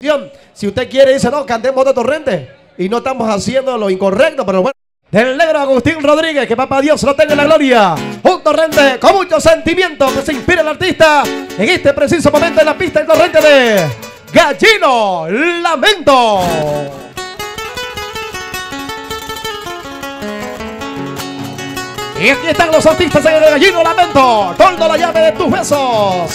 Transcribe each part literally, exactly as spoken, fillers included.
Si usted quiere, dice, no, cantemos de Torrente. Y no estamos haciendo lo incorrecto, pero bueno. Del negro Agustín Rodríguez, que papá Dios lo tenga en la gloria. Un Torrente con mucho sentimiento que se inspira el artista en este preciso momento en la pista del Torrente de Gallino Lamento. Y aquí están los artistas en el Gallino Lamento. Toldo, la llave de tus besos.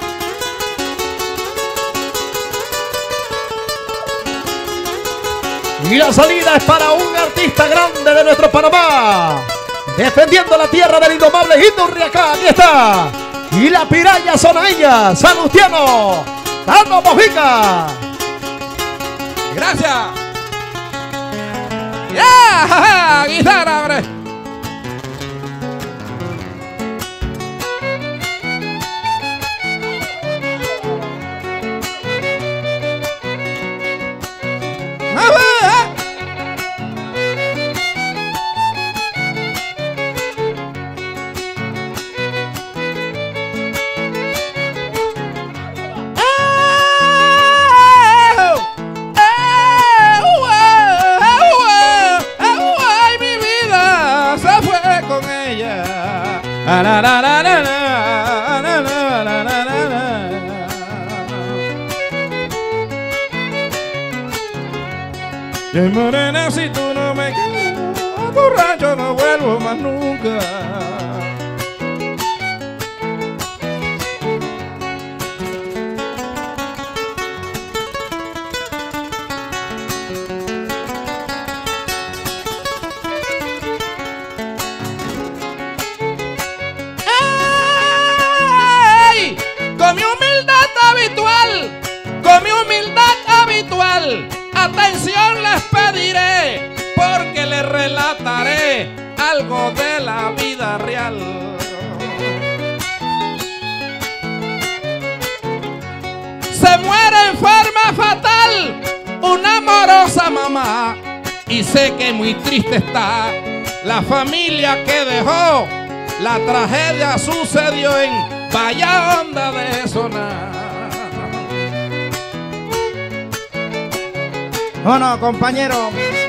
Y la salida es para un artista grande de nuestro Panamá, defendiendo la tierra del indomable Indurriacá. Aquí está. Y la piraya sonaeña, Salustiano, Tano Mojica. Gracias. ¡Ya! ¡Guitarra, hombre! Ay, morena, si tú no me quieres, a tu rancho no vuelvo más nunca. ¡Ay! Con mi humildad habitual, con mi humildad habitual, atención les pediré, porque les relataré algo de la vida real. Se muere en forma fatal una amorosa mamá, y sé que muy triste está la familia que dejó. La tragedia sucedió en Bahía Honda de Sonar. Oh no, compañero.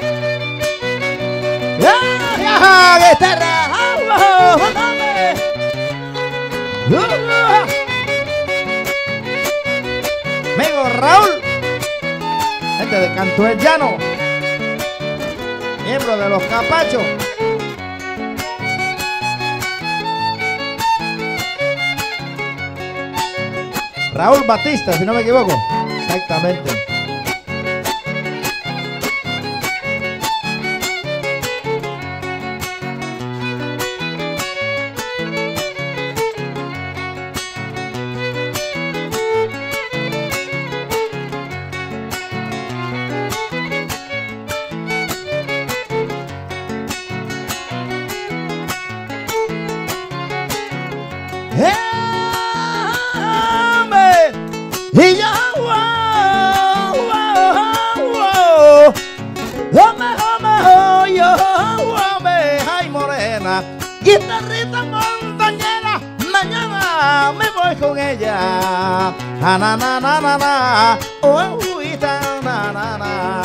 ¡Ya, ya, guitarra! ¡Oh, oh, dame! Amigo Raúl, este de Canto El Llano, miembro de los Capachos. Raúl Batista, si no me equivoco. Exactamente. Y ya, wow, wow, wow. Dame, dame, yo, dame, ay morena, guitarrita montañera, mañana me voy con ella. Na, na, na, na, na, na, oh, uita, na, na, na.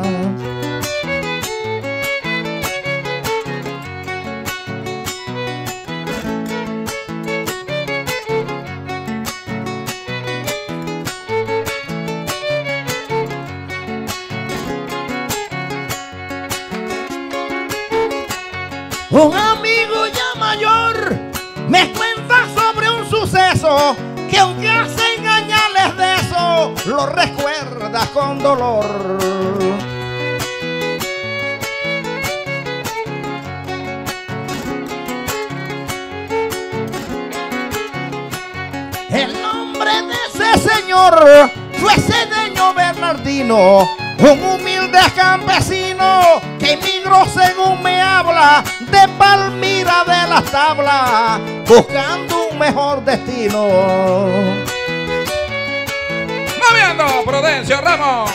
Un amigo ya mayor me cuenta sobre un suceso que aunque hace engañarles de eso, lo recuerda con dolor. El nombre de ese señor fue Cedeño Bernardino, un humilde campesino que emigró, según me habla, de Palmira de las Tablas, buscando un mejor destino. Moviendo, Prudencio Ramos.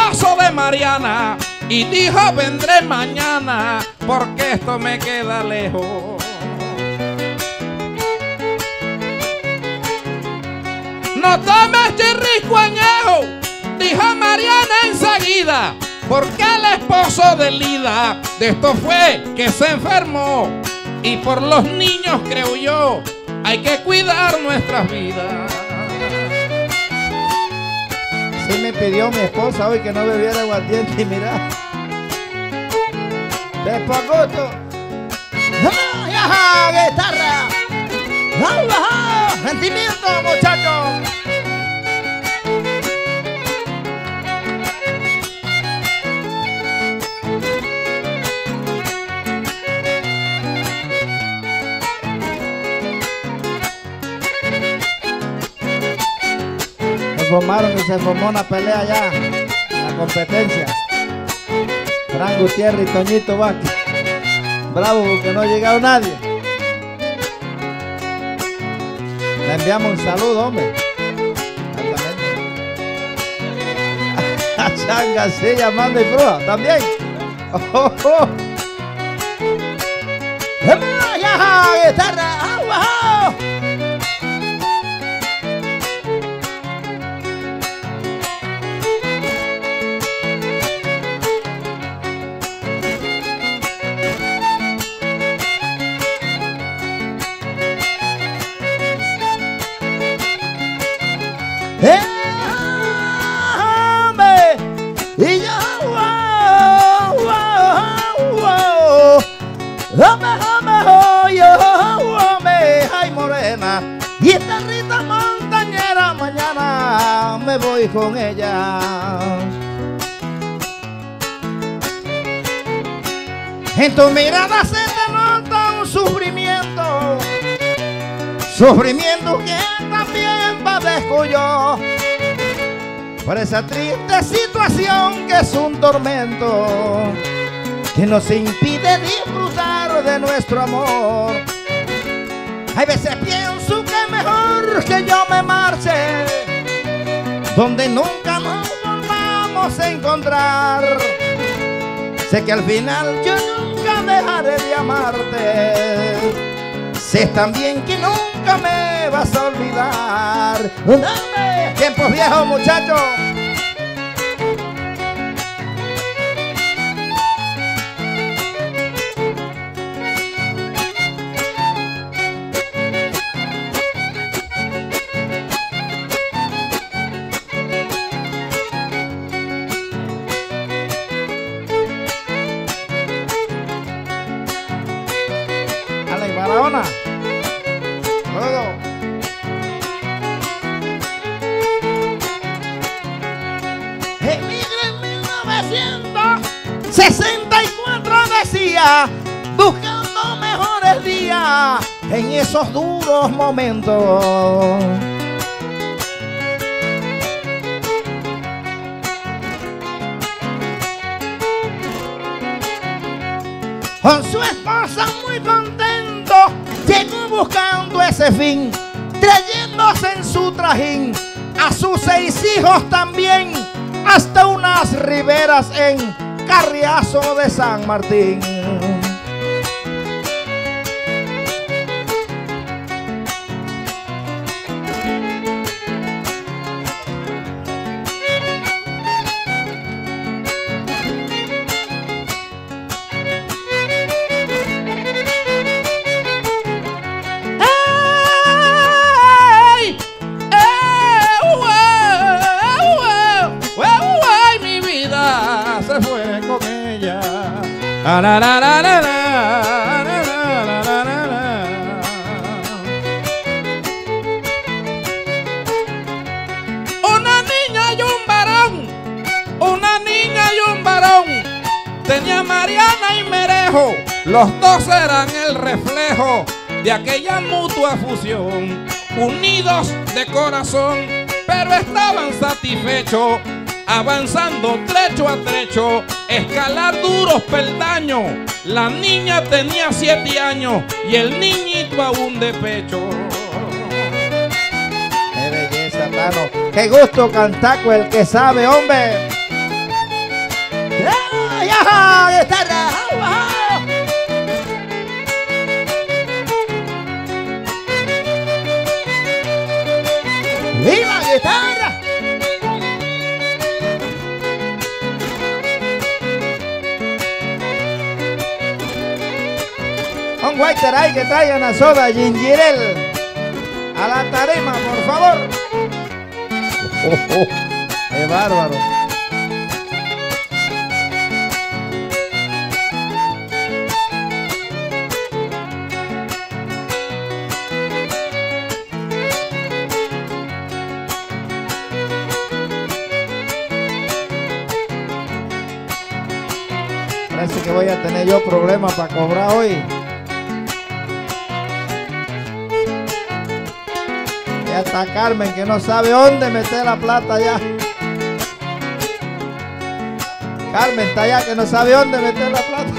esposo de Mariana y dijo vendré mañana porque esto me queda lejos. No tomes chirrisco añejo, dijo Mariana enseguida, porque el esposo de Lida de esto fue que se enfermó. Y por los niños, creo yo, hay que cuidar nuestras vidas. Sí me pidió mi esposa hoy que no bebiera aguardiente y mira. Despagoto. ¡Ay, ajá, guitarra! ¡Ay, ajá! ¡Sentimiento, muchachos! Se formaron y se formó una pelea allá en la competencia. Fran Gutiérrez y Toñito Vázquez. Bravo porque no ha llegado nadie. Le enviamos un saludo, hombre. A Changa, sí, llamando y prueba también. Oh, oh, oh. ¡Ya, guitarra! ¡Ah, ¡Eh, hombre! Y yo, wow, wow, wow. Hombre, hombre, yo, hombre, ay, morena. Y esta Rita montañera, mañana me voy con ella. En tu mirada se te nota un sufrimiento, sufrimiento que también padezco yo, por esa triste situación que es un tormento que nos impide disfrutar de nuestro amor. Hay veces pienso que mejor que yo me marche, donde nunca nos volvamos a encontrar. Sé que al final yo nunca dejaré de amarte, sé también que nunca me vas a olvidar. ¡Dame! Tiempos viejos, muchachos. Ale, Barahona. Todo. Emigra en mil novecientos sesenta y cuatro decía, buscando mejores días en esos duros momentos. Con su esposa muy contento, llegó buscando ese fin, trayéndose en su trajín a sus seis hijos también, hasta unas riberas en Carriazo de San Martín. La, la, la, la, la, la, la, la, la, la. Una niña y un varón, una niña y un varón, tenía Mariana y Merejo, los dos eran el reflejo de aquella mutua fusión, unidos de corazón, pero estaban satisfechos, avanzando trecho a trecho, escalar duros peldaños. La niña tenía siete años y el niñito aún de pecho. ¡Qué belleza, Tano! ¡Qué gusto cantar con el que sabe, hombre! Whiter ahí que traigan a soda Gingirel a la tarima, por favor. Oh, oh, oh. ¡Qué bárbaro! Parece que voy a tener yo problemas para cobrar hoy. Ya está Carmen que no sabe dónde meter la plata ya. Carmen está allá que no sabe dónde meter la plata.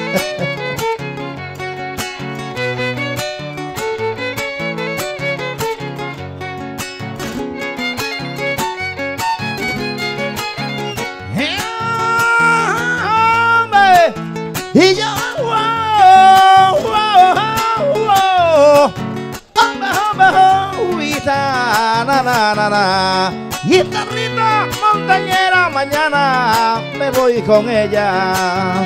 Y yo, wow, wow, wow, hombre, hombre, y ta, na, na, na, na. Y esta rita montañera mañana me voy con ella.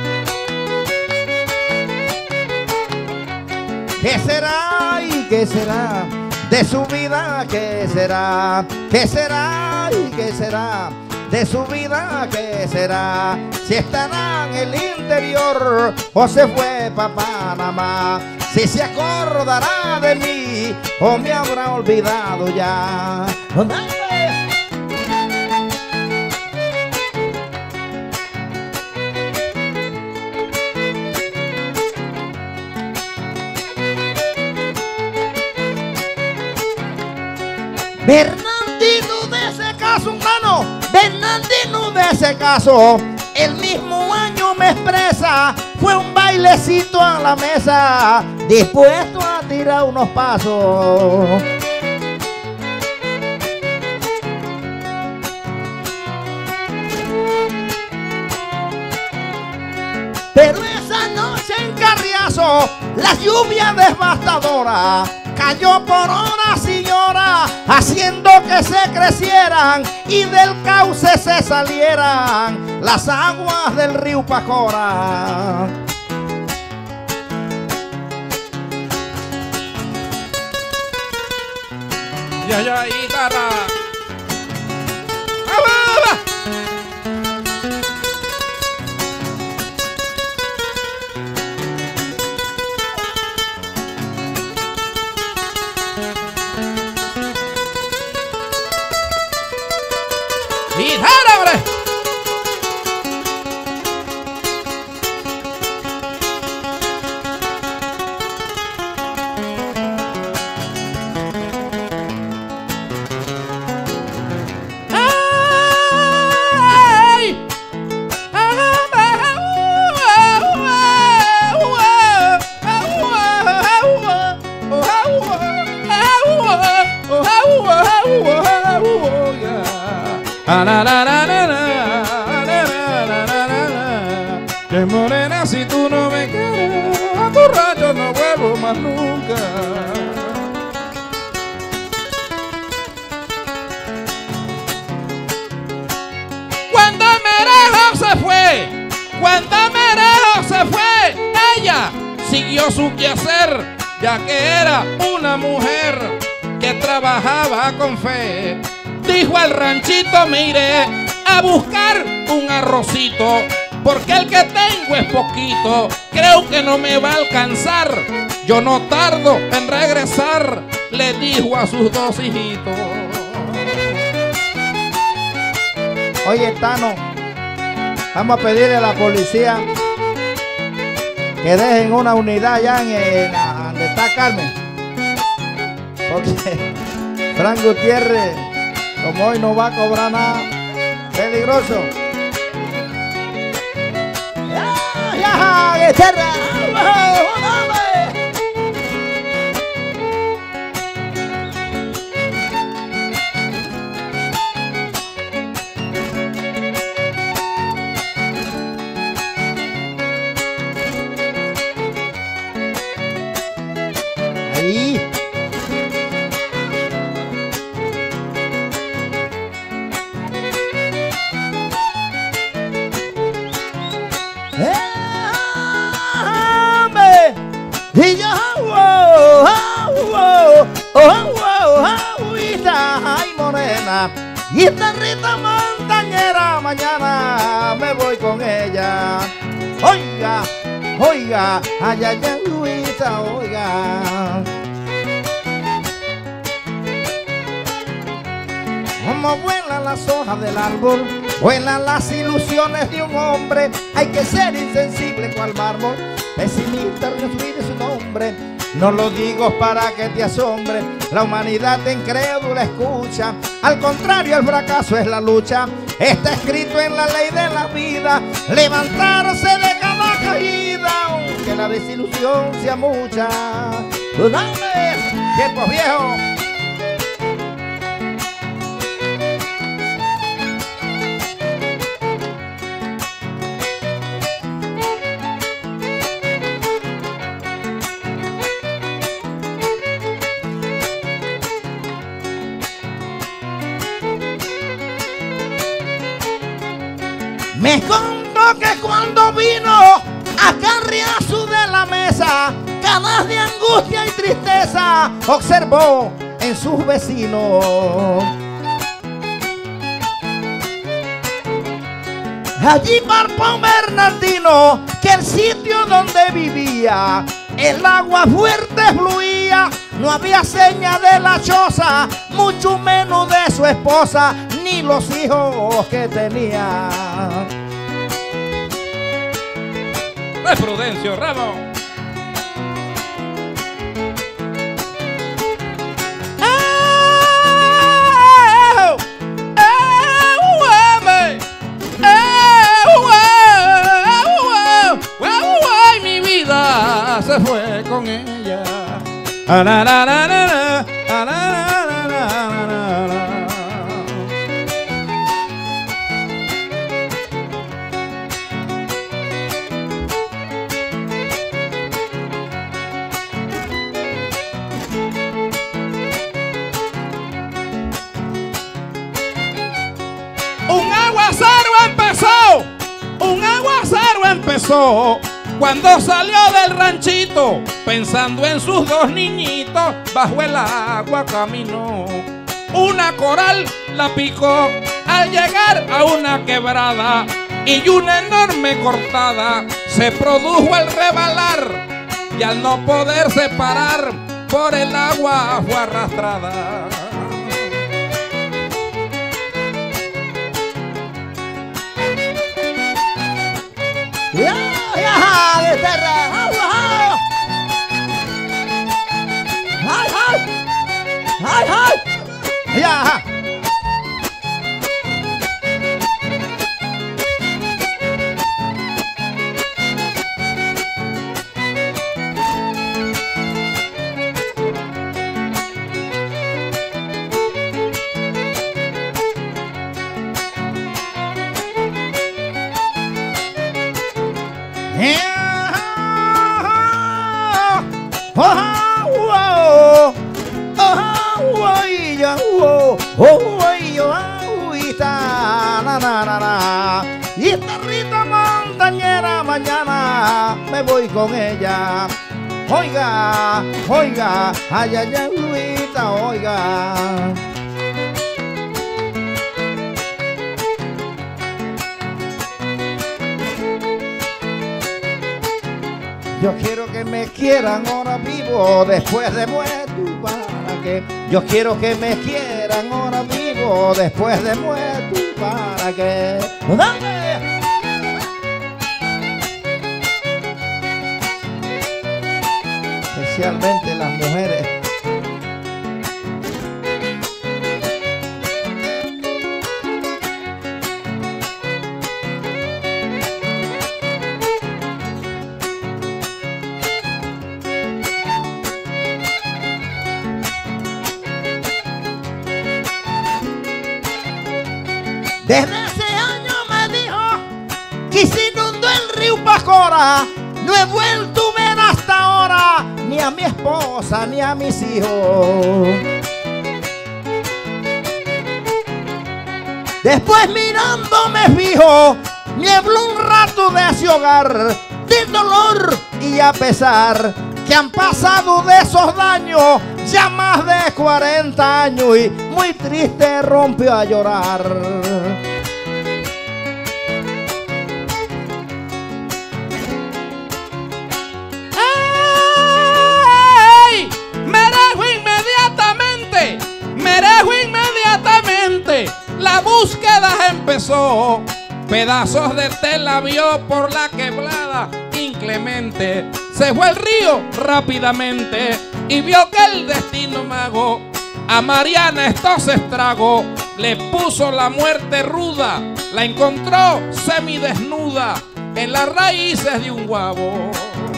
¿Qué será y qué será de su vida? ¿Qué será? ¿Qué será y qué será de su vida? ¿Qué será? Si estará en el interior o se fue pa' Panamá. Si se acordará de mí o me habrá olvidado ya. Bernardino de ese caso, humano, Bernardino de ese caso, el mismo año me expresa, fue un bailecito a la mesa, dispuesto a tirar unos pasos. Pero esa noche en Carriazo, la lluvia devastadora cayó por horas y horas, haciendo que se crecieran y del cauce se salieran las aguas del río Pacora. Ya, ya, guitarra. ¡Guitarra, hombre! Que morena, si tú no me quieres, a tu rancho no vuelvo más nunca. Cuando Merejo se fue, cuando Merejo se fue, ella siguió su quehacer, ya que era una mujer que trabajaba con fe. Dijo al ranchito, me iré a buscar un arrocito, porque el que tengo es poquito, creo que no me va a alcanzar. Yo no tardo en regresar, le dijo a sus dos hijitos. Oye, Tano, vamos a pedirle a la policía que dejen una unidad allá en, en donde está Carmen, porque Fran Gutiérrez, como hoy no va a cobrar nada, peligroso. ¡Ya, ya, guitarra! Ahí. oh, oh, oh, oh, agüita, ay morena. Y esta Rita montañera, mañana me voy con ella. Oiga, oiga, ay, ay, agüita, oiga. Como vuelan las hojas del árbol, vuelan las ilusiones de un hombre. Hay que ser insensible cual mármol, pesimista al destruir su nombre. No lo digo para que te asombre, la humanidad incrédula escucha. Al contrario, el fracaso es la lucha. Está escrito en la ley de la vida, levantarse de cada caída, aunque la desilusión sea mucha. ¡Tu nombre! ¡Tiempos viejos! Me contó que cuando vino a Carriazo de la mesa, caras de angustia y tristeza observó en sus vecinos. Allí parpó Bernardino que el sitio donde vivía el agua fuerte fluía. No había seña de la choza, mucho menos de su esposa, ni los hijos que tenía. ¡Ay, Prudencio Ramos! Mi vida se fue con ella. Ah, na, na, na, na, na, ah, na, na, na, na, na, na. Un aguacero empezó, un aguacero empezó cuando salió del ranchito, pensando en sus dos niñitos, bajo el agua caminó. Una coral la picó al llegar a una quebrada y una enorme cortada se produjo al rebalar, y al no poderse parar por el agua fue arrastrada. ¡Ya, ya, de terra! ¡Ay, ay! ¡Ay, ay! ¡Ya! Y esta Rita montañera, mañana me voy con ella. Oiga, oiga, ay, ay, ay, Rita, oiga. Yo quiero que me quieran ahora vivo, después de muerto, ¿para qué? Yo quiero que me quieran ahora vivo, después de muerto, ¿para qué? ¡Dame! Especialmente las mujeres. Desde ese año me dijo que se inundó el río Pacora. No he vuelto a ver hasta ahora ni a mi esposa ni a mis hijos. Después mirándome fijo, me habló un rato de ese hogar, de dolor y a pesar que han pasado de esos daños ya más de cuarenta años y muy triste rompió a llorar. ¡Ey! Merejo inmediatamente, Merejo inmediatamente, la búsqueda empezó. Pedazos de tela vio por la quebrada inclemente. Se fue al río rápidamente y vio que el destino mago a Mariana estos estragos. Le puso la muerte ruda, la encontró semidesnuda en las raíces de un guabo.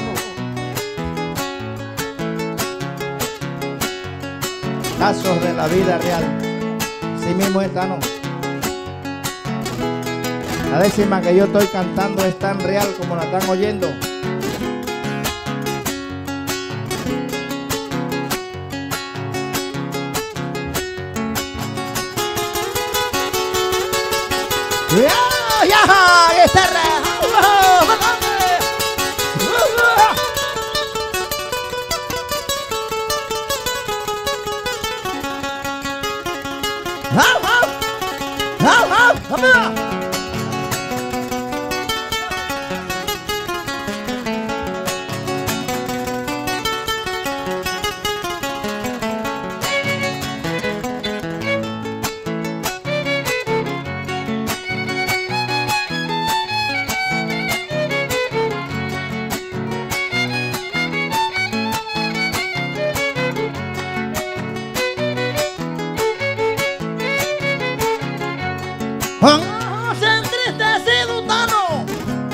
Casos de la vida real. Sí mismo está, ¿no? La décima que yo estoy cantando es tan real como la están oyendo. ¡Ya! ¡Ya! ¡Este real! Con ojos entristecidos, Tano,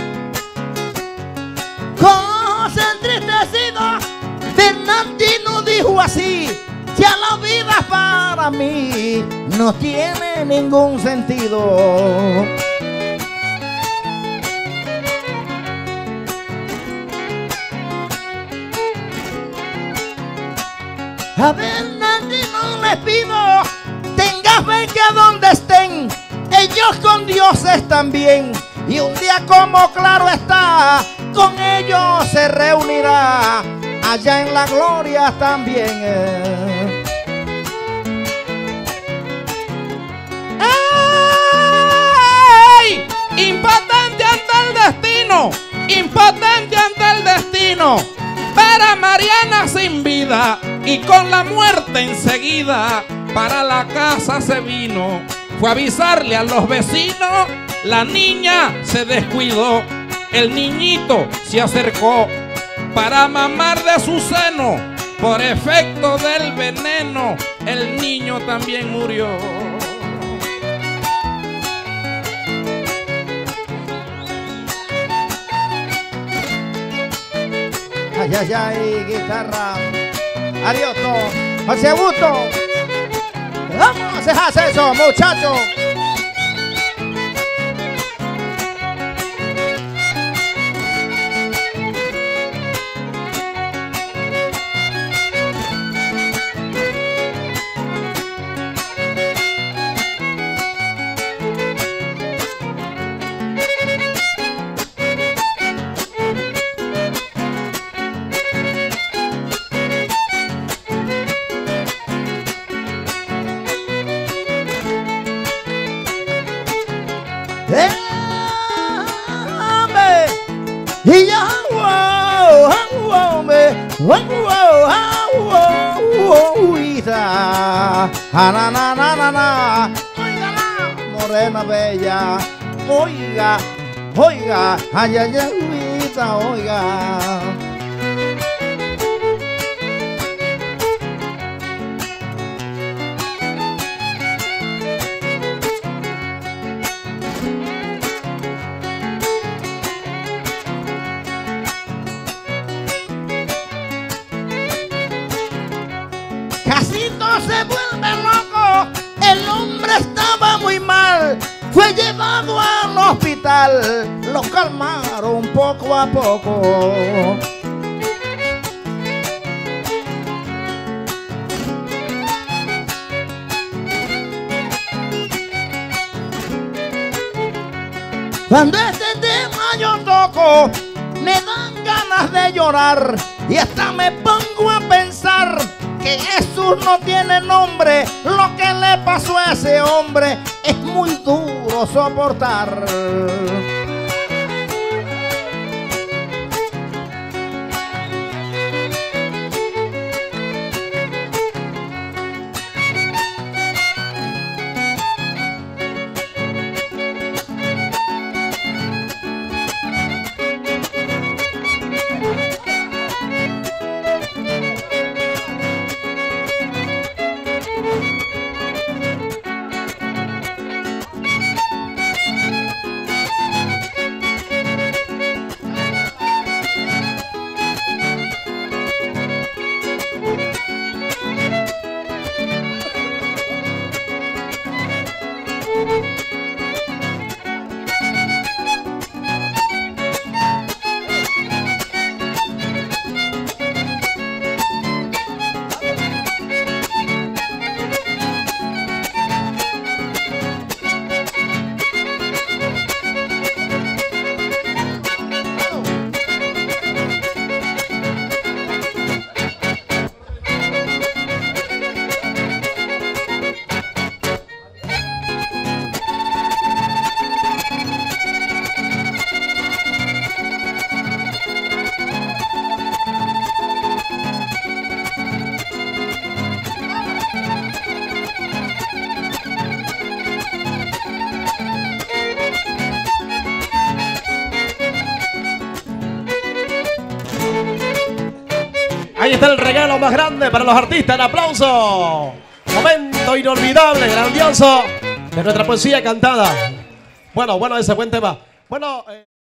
con ojos entristecidos, Bernardino dijo así: ya la vida para mí no tiene ningún sentido. A Bernardino les pido, tenga fe que a donde estén, ellos con Dios están bien, y un día como claro está, con ellos se reunirá, allá en la gloria también. ¡Ey! Impotente ante el destino, impotente ante el destino, ver a Mariana sin vida y con la muerte enseguida, para la casa se vino. Fue a avisarle a los vecinos, la niña se descuidó, el niñito se acercó para mamar de su seno, por efecto del veneno, el niño también murió. Ay, ay, ay, guitarra. Ariosto, José Augusto. Vamos a hacer eso, muchachos. Y ya, wow, wow, me, wow, wow, wow, isa, na, na, na, na, na, oiga, morena bella, oiga, oiga, ay, ay, ay, isa, oiga. Casito se vuelve loco, el hombre estaba muy mal, fue llevado al hospital, lo calmaron poco a poco. Cuando este tema yo toco, me dan ganas de llorar, Y hasta me pongo a pensar que Jesús no tiene nombre. Lo que le pasó a ese hombre es muy duro soportar. Ahí está el regalo más grande para los artistas. ¡El aplauso! Momento inolvidable, grandioso de nuestra poesía cantada. Bueno, bueno, ese buen tema. Bueno. Eh